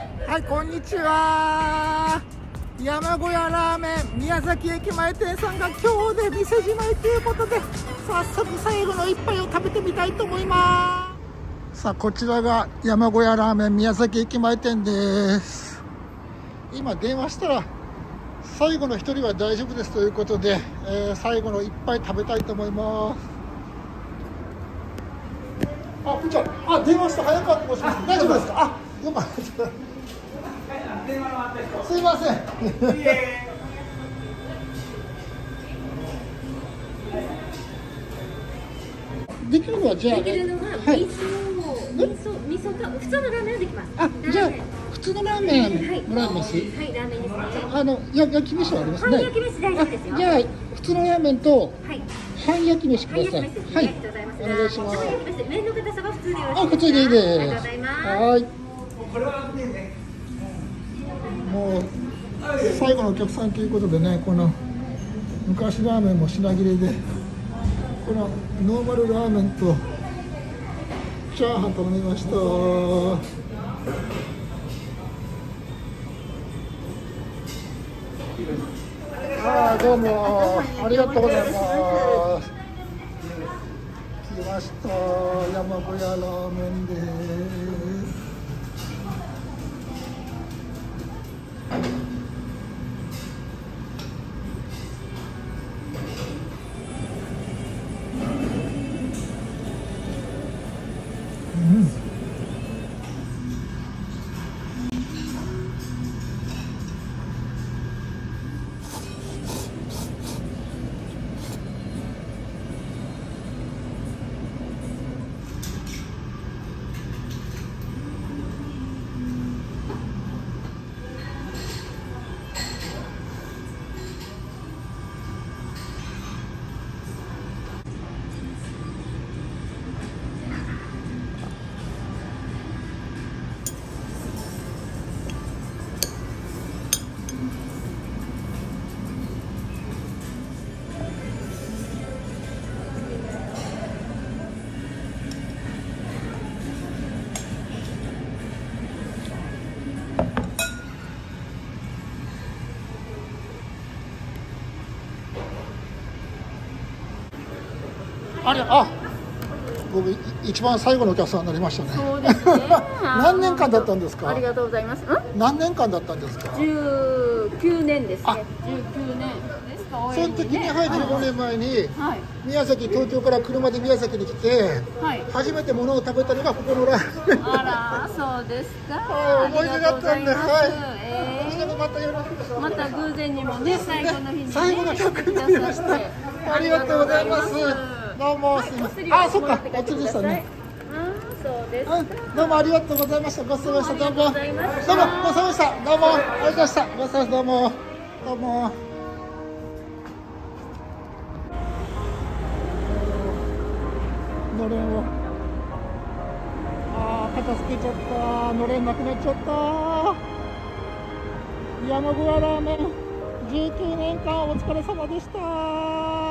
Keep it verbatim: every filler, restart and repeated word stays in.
はい、こんにちは。山小屋ラーメン宮崎駅前店さんが今日で店じまいということで、早速最後の一杯を食べてみたいと思います。さあ、こちらが山小屋ラーメン宮崎駅前店です。今電話したら最後の一人は大丈夫ですということで、えー、最後の一杯食べたいと思います。あ、こんにちは。あ、電話した早川と申します。大丈夫ですか？あ、よかった。すいません。できるのはじゃあ、 できるのは味噌、味噌、味噌と普通のラーメンはできます。 あ、じゃあ普通のラーメンもらえます？はい、 はい、ラーメンですね。 あの焼き飯はありますね。 はい、焼き飯大丈夫ですよ。 じゃあ普通のラーメンと半焼き飯ください。はい、 ありがとうございます。 お願いします。 麺の硬さは普通でよろしいですか？ あ、普通でいいです。 ありがとうございます。 はい。もう最後のお客さんということでね、この昔ラーメンも品切れで、このノーマルラーメンとチャーハン頼みました。ああ、どうもありがとうございます。来ました、山小屋ラーメンです。うん。あれ、あ、僕一番最後のお客さんになりましたね。 そうですね。 何年間だったんですか？ ありがとうございます。ん？ 何年間だったんですか？ じゅうきゅうねんですね。じゅうきゅうねんですか。 その時にはい、じゅうごねんまえにはい、 宮崎、東京から車で宮崎に来て、はい、初めてものを食べたのがここのラーメン。 あら、そうですか。 はい、思い出だったんで、はい。 えー、 またよろしくお願いします。 また偶然にもね、最後の日にね、 最後の客になりました。ありがとうございます。どうも、すみません。あ、そっか、お釣りでしたね。 そうです。 どうもありがとうございました。ごちそうさまでした。どうも。どうも、ごちそうさまでした。どうも、ありがとうございました。ごちそうさまでした。どうも。どうも。のれんを。ああ、片付けちゃった。のれんなくなっちゃった。山小屋ラーメン。じゅうきゅうねんかんお疲れ様でした。